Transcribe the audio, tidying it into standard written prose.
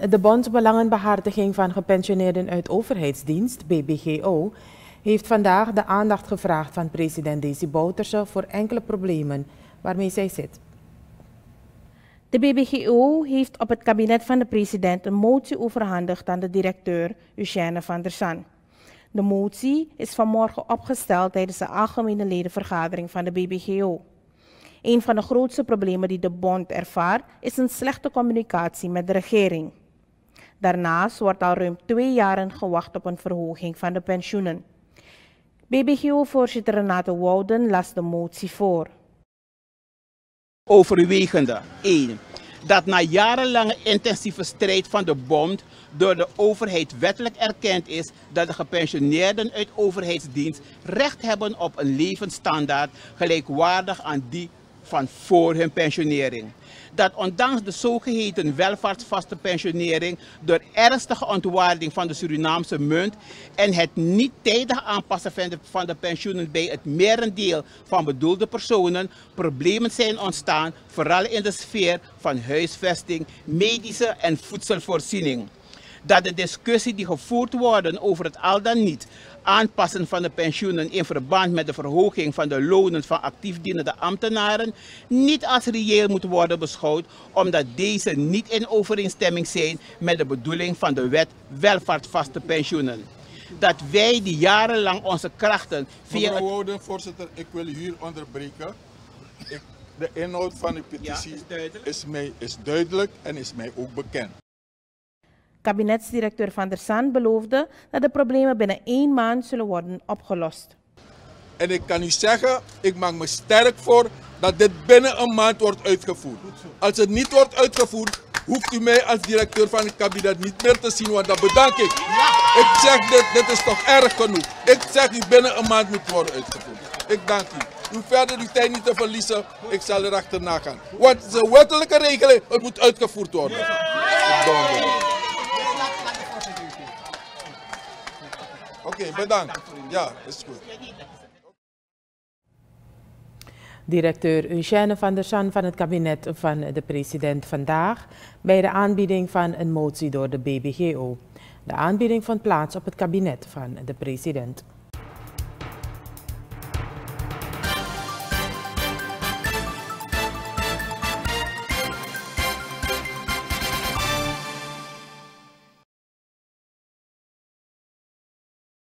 De Bond Belangenbehartiging van Gepensioneerden uit Overheidsdienst, BBGO, heeft vandaag de aandacht gevraagd van president Desi Bouterse voor enkele problemen waarmee zij zit. De BBGO heeft op het kabinet van de president een motie overhandigd aan de directeur Eugène van der San. De motie is vanmorgen opgesteld tijdens de algemene ledenvergadering van de BBGO. Een van de grootste problemen die de bond ervaart is een slechte communicatie met de regering. Daarnaast wordt al ruim 2 jaar gewacht op een verhoging van de pensioenen. BBGO-voorzitter Renate Wouden las de motie voor. Overwegende 1. Dat na jarenlange intensieve strijd van de bond door de overheid wettelijk erkend is dat de gepensioneerden uit overheidsdienst recht hebben op een levensstandaard gelijkwaardig aan die van voor hun pensionering. Dat ondanks de zogeheten welvaartsvaste pensionering door ernstige ontwaarding van de Surinaamse munt en het niet tijdig aanpassen van de pensioenen bij het merendeel van bedoelde personen problemen zijn ontstaan, vooral in de sfeer van huisvesting, medische en voedselvoorziening. Dat de discussie die gevoerd wordt over het al dan niet aanpassen van de pensioenen in verband met de verhoging van de lonen van actief dienende ambtenaren niet als reëel moet worden beschouwd, omdat deze niet in overeenstemming zijn met de bedoeling van de wet welvaartsvaste pensioenen. Dat wij die jarenlang onze krachten via... Mevrouw Wouden, voorzitter, ik wil u hier onderbreken. De inhoud van de petitie is duidelijk en is mij ook bekend. Kabinetsdirecteur Van der San beloofde dat de problemen binnen 1 maand zullen worden opgelost. En ik kan u zeggen, ik maak me sterk voor dat dit binnen 1 maand wordt uitgevoerd. Als het niet wordt uitgevoerd, hoeft u mij als directeur van het kabinet niet meer te zien, want dat bedank ik. Ik zeg dit is toch erg genoeg. Ik zeg u binnen 1 maand moet worden uitgevoerd. Ik dank u. U hoeft verder uw tijd niet te verliezen, ik zal er achterna gaan. Want het is een wettelijke regeling, het moet uitgevoerd worden. Oké, bedankt. Ja, is goed. Directeur Eugène van der San van het kabinet van de president vandaag bij de aanbieding van een motie door de BBGO. De aanbieding vond plaats op het kabinet van de president.